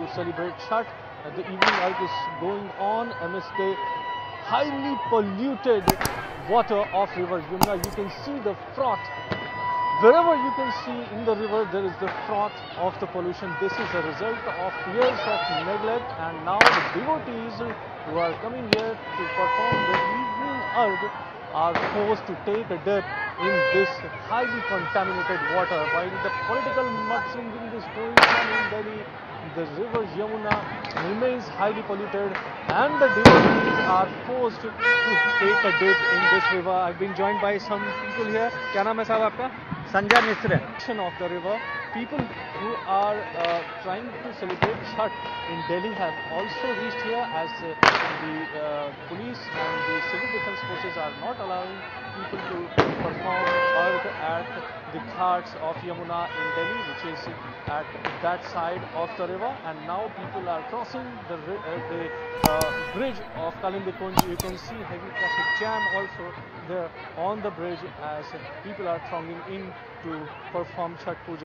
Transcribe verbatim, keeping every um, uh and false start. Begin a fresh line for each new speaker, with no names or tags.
celebrate Chhath. Uh, the evening arc is going on amidst the highly polluted water of river Yamuna. You can see the froth. Wherever you can see in the river, there is the froth of the pollution. This is a result of years of neglect, and now the devotees who are coming here to perform the evening arg are forced to take a dip in this highly contaminated water. While the political mudslinging is going on in Delhi, the river Yamuna remains highly polluted, and the devotees are forced to take a dip in this river. I've been joined by some people here. क्या नाम है साहब आपका?
संजय मिश्र
Of the river, people who are uh, trying to celebrate Chhath in Delhi have also reached here, as uh, the uh, police and the civil defense forces are not allowing people to perform arg at the ghats of Yamuna in Delhi, which is at that side of the river. And now people are crossing the, uh, the uh, bridge of Kalindi Kunj. You can see heavy traffic jam also there on the bridge as people are thronging in to perform Chhath Puja.